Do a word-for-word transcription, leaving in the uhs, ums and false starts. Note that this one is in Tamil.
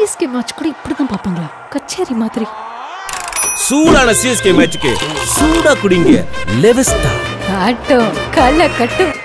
சிஎஸ்கே மேட்ச் கூட இப்படிதான் பாப்பாங்களா? கச்சேரி மாதிரி. சூடான சிஎஸ்கே மேட்ச்க்கு சூடா குடிங்க லெவிஸ்டா. ஆட்டோ கல்ல கட்டும்.